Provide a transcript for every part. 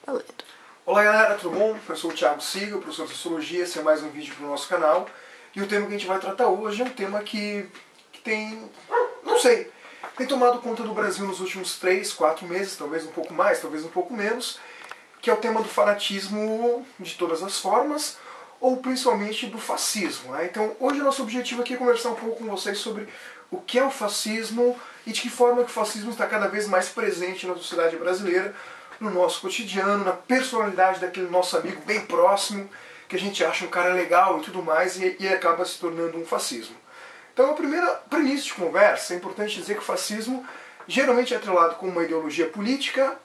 Valendo. Olá galera, tudo bom? Eu sou o Thiago Siga, professor de Sociologia, esse é mais um vídeo para o nosso canal. E o tema que a gente vai tratar hoje é um tema que tem, não sei, tem tomado conta do Brasil nos últimos 3, 4 meses, talvez um pouco mais, talvez um pouco menos, que é o tema do fanatismo de todas as formas, ou principalmente do fascismo. Né? Então hoje o nosso objetivo aqui é conversar um pouco com vocês sobre o que é o fascismo e de que forma que o fascismo está cada vez mais presente na sociedade brasileira, no nosso cotidiano, na personalidade daquele nosso amigo bem próximo, que a gente acha um cara legal e tudo mais, e acaba se tornando um fascismo. Então a primeira premissa de conversa, é importante dizer que o fascismo geralmente é atrelado com uma ideologia política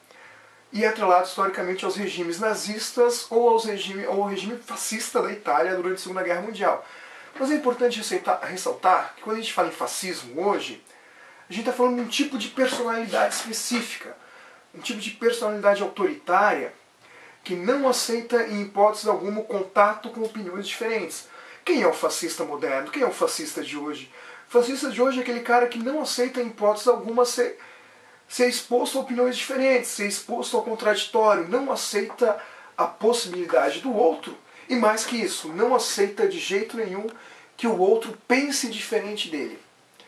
e é atrelado historicamente aos regimes nazistas ou ao regime fascista da Itália durante a Segunda Guerra Mundial. Mas é importante ressaltar que quando a gente fala em fascismo hoje, a gente está falando de um tipo de personalidade específica, um tipo de personalidade autoritária que não aceita em hipótese alguma o contato com opiniões diferentes. Quem é o fascista moderno? Quem é o fascista de hoje? O fascista de hoje é aquele cara que não aceita em hipótese alguma ser exposto a opiniões diferentes, ser exposto ao contraditório, não aceita a possibilidade do outro e, mais que isso, não aceita de jeito nenhum que o outro pense diferente dele.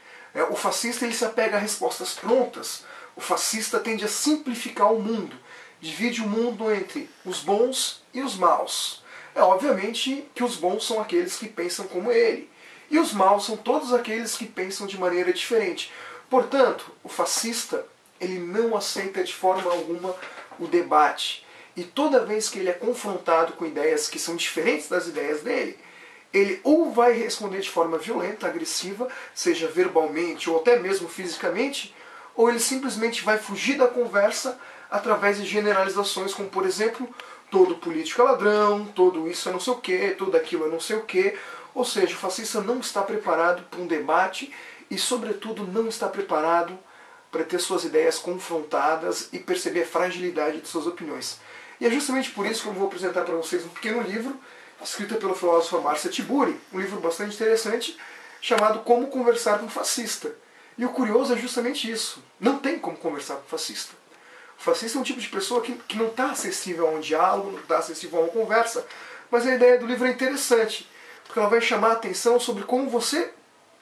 O fascista ele se apega a respostas prontas. O fascista tende a simplificar o mundo, divide o mundo entre os bons e os maus. É obviamente que os bons são aqueles que pensam como ele, e os maus são todos aqueles que pensam de maneira diferente. Portanto, o fascista ele não aceita de forma alguma o debate, e toda vez que ele é confrontado com ideias que são diferentes das ideias dele, ele ou vai responder de forma violenta, agressiva, seja verbalmente ou até mesmo fisicamente, ou ele simplesmente vai fugir da conversa através de generalizações como, por exemplo, todo político é ladrão, todo isso é não sei o quê, tudo aquilo é não sei o quê. Ou seja, o fascista não está preparado para um debate e, sobretudo, não está preparado para ter suas ideias confrontadas e perceber a fragilidade de suas opiniões. E é justamente por isso que eu vou apresentar para vocês um pequeno livro, escrito pela filósofa Márcia Tiburi, um livro bastante interessante, chamado Como Conversar com um Fascista. E o curioso é justamente isso. Não tem como conversar com o fascista. O fascista é um tipo de pessoa que não está acessível a um diálogo, não está acessível a uma conversa, mas a ideia do livro é interessante, porque ela vai chamar a atenção sobre como você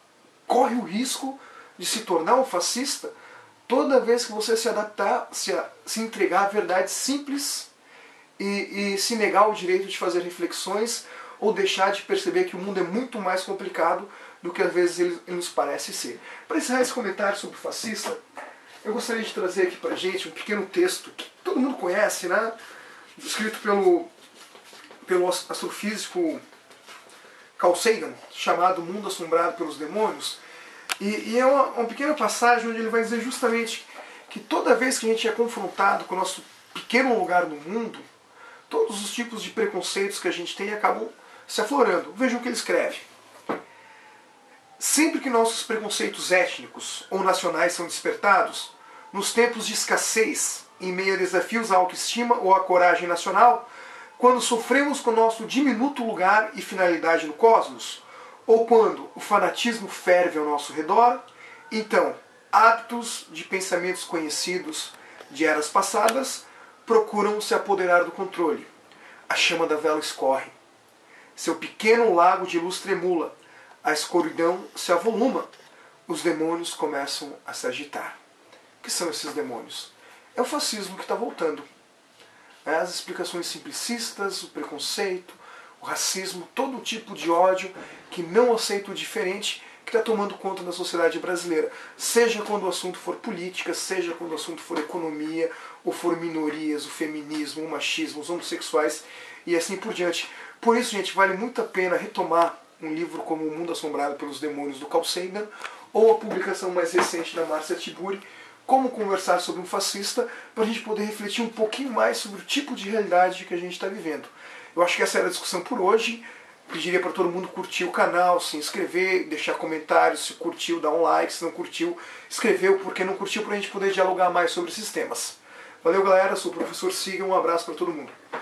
corre o risco de se tornar um fascista toda vez que você se adaptar, se entregar a verdades simples e se negar o direito de fazer reflexões ou deixar de perceber que o mundo é muito mais complicado do que às vezes ele nos parece ser. Para encerrar esse comentário sobre o fascista, eu gostaria de trazer aqui para a gente um pequeno texto que todo mundo conhece, né? Escrito pelo astrofísico Carl Sagan, chamado Mundo Assombrado pelos Demônios. E é uma pequena passagem onde ele vai dizer justamente que toda vez que a gente é confrontado com o nosso pequeno lugar no mundo, todos os tipos de preconceitos que a gente tem acabam se aflorando. Vejam o que ele escreve. Sempre que nossos preconceitos étnicos ou nacionais são despertados, nos tempos de escassez, em meio a desafios à autoestima ou à coragem nacional, quando sofremos com o nosso diminuto lugar e finalidade no cosmos, ou quando o fanatismo ferve ao nosso redor, então, hábitos de pensamentos conhecidos de eras passadas procuram se apoderar do controle. A chama da vela escorre. Seu pequeno lago de luz tremula. A escuridão se avoluma. Os demônios começam a se agitar. O que são esses demônios? É o fascismo que está voltando. As explicações simplicistas, o preconceito, o racismo, todo tipo de ódio que não aceita o diferente, que está tomando conta da sociedade brasileira. Seja quando o assunto for política, seja quando o assunto for economia, ou for minorias, o feminismo, o machismo, os homossexuais e assim por diante. Por isso, gente, vale muito a pena retomar um livro como O Mundo Assombrado pelos Demônios, do Carl Sagan, ou a publicação mais recente da Márcia Tiburi, Como Conversar sobre um Fascista, para a gente poder refletir um pouquinho mais sobre o tipo de realidade que a gente está vivendo. Eu acho que essa era a discussão por hoje. Pediria para todo mundo curtir o canal, se inscrever, deixar comentários, se curtiu, dar um like, se não curtiu, escrever o porquê não curtiu, para a gente poder dialogar mais sobre esses temas. Valeu galera, sou o professor Siga, um abraço para todo mundo.